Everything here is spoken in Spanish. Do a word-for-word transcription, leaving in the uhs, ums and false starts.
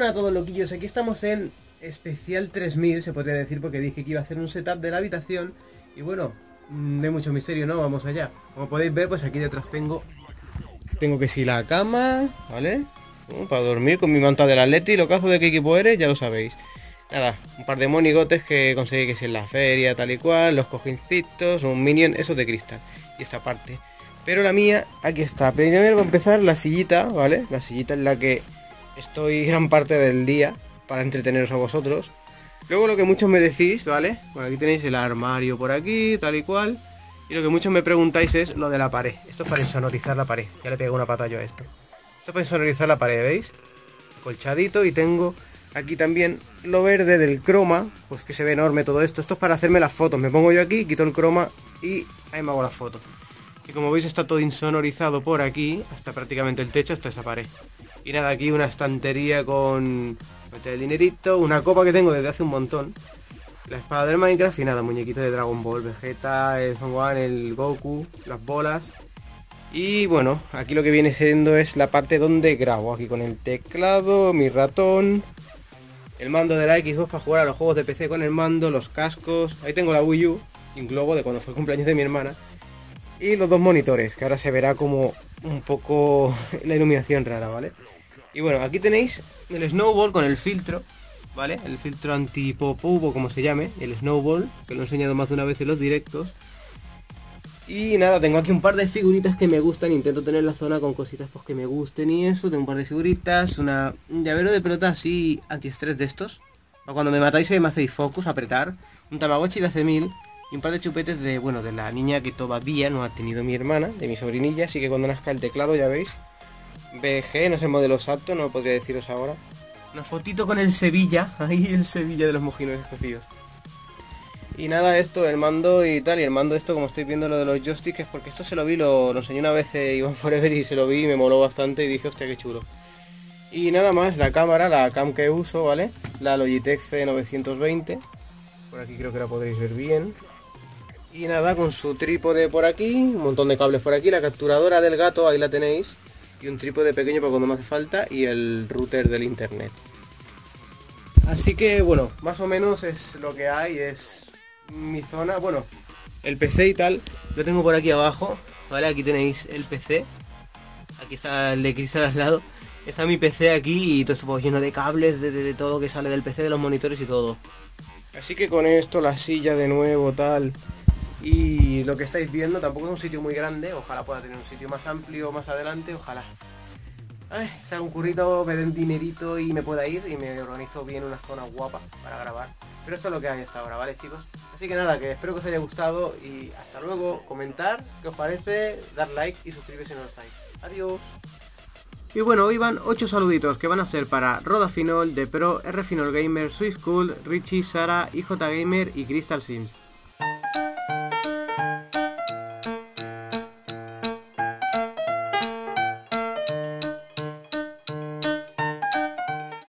buenas a todos loquillos, aquí estamos en especial tres mil, se podría decir, porque dije que iba a hacer un setup de la habitación. Y bueno, no hay mucho misterio, ¿no? Vamos allá. Como podéis ver, pues aquí detrás tengo Tengo que si la cama, ¿vale? Uh, para dormir con mi manta del Atleti, lo cazo de qué equipo eres, ya lo sabéis. Nada, un par de monigotes que conseguí que si en la feria, tal y cual, los cojincitos, un minion, eso de cristal. Y esta parte. Pero la mía, aquí está. Primero va a empezar la sillita, ¿vale? La sillita en la que estoy gran parte del día para entreteneros a vosotros. Luego lo que muchos me decís, ¿vale? Bueno, aquí tenéis el armario por aquí, tal y cual. Y lo que muchos me preguntáis es lo de la pared. Esto es para insonorizar la pared. Ya le pego una pata yo a esto. Esto es para insonorizar la pared, ¿veis? Colchadito, y tengo aquí también lo verde del croma. Pues que se ve enorme todo esto. Esto es para hacerme las fotos. Me pongo yo aquí, quito el croma y ahí me hago las fotos. Y como veis está todo insonorizado por aquí, hasta prácticamente el techo, hasta esa pared. Y nada, aquí una estantería con meter el dinerito, una copa que tengo desde hace un montón, la espada del Minecraft y nada, muñequitos de Dragon Ball, Vegeta, el Son Gohan, el Goku, las bolas. Y bueno, aquí lo que viene siendo es la parte donde grabo, aquí con el teclado, mi ratón, el mando de la Xbox para jugar a los juegos de P C con el mando, los cascos, ahí tengo la Wii U, y un globo de cuando fue el cumpleaños de mi hermana. Y los dos monitores, que ahora se verá como un poco la iluminación rara, ¿vale? Y bueno, aquí tenéis el Snowball con el filtro, ¿vale? El filtro anti-pop-up o como se llame, el Snowball, que lo he enseñado más de una vez en los directos. Y nada, tengo aquí un par de figuritas que me gustan, intento tener la zona con cositas pues que me gusten y eso. Tengo un par de figuritas, una, un llavero de pelota así antiestrés de estos, para cuando me matáis y me hacéis focus, apretar, un Tamagotchi de hace mil. Y un par de chupetes de, bueno, de la niña que todavía no ha tenido mi hermana, de mi sobrinilla, así que cuando nazca el teclado, ya veis. B G, no es el modelo exacto, no lo podría deciros ahora. Una fotito con el Sevilla, ahí el Sevilla de los mojinones cocidos. Y nada, esto, el mando y tal, y el mando esto, como estoy viendo lo de los joysticks, es porque esto se lo vi, lo, lo enseñé una vez eh, Iván Forever y se lo vi y me moló bastante y dije, hostia, qué chulo. Y nada más, la cámara, la cam que uso, ¿vale? La Logitech C novecientos veinte, por aquí creo que la podréis ver bien. Y nada, con su trípode por aquí, un montón de cables por aquí, la capturadora del gato, ahí la tenéis. Y un trípode pequeño para cuando me hace falta y el router del internet. Así que bueno, más o menos es lo que hay, es mi zona. Bueno, el P C y tal, lo tengo por aquí abajo, ¿vale? Aquí tenéis el P C. Aquí está el de cristal al lado. Está mi P C aquí y todo esto pues, lleno de cables, de, de, de todo que sale del P C, de los monitores y todo. Así que con esto, la silla de nuevo, tal... Y lo que estáis viendo tampoco es un sitio muy grande, ojalá pueda tener un sitio más amplio más adelante, ojalá. Ay, se haga un currito, me den dinerito y me pueda ir y me organizo bien una zona guapa para grabar. Pero esto es lo que hay hasta ahora, ¿vale, chicos? Así que nada, que espero que os haya gustado y hasta luego. Comentar qué os parece, dar like y suscribiros si no lo estáis. Adiós. Y bueno, hoy van ocho saluditos que van a ser para Rodafinol, The Pro, R Finol Gamer, Swiss Cool, Richie, Sara, I J Gamer y Crystal Sims.